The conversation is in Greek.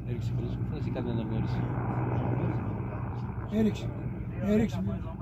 Έριξε πολύ, θα ζει κανένα να μην έριξε. Έριξε.